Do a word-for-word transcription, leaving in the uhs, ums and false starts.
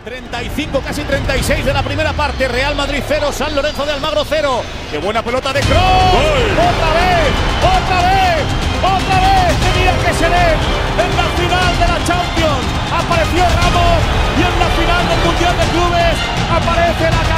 treinta y cinco, casi treinta y seis de la primera parte. Real Madrid cero, San Lorenzo de Almagro cero. ¡Qué buena pelota de Kroos! ¡Otra vez! ¡Otra vez! ¡Otra vez! Tenía que ser él en la final de la Champions. Apareció Ramos y en la final del Mundial de Clubes aparece la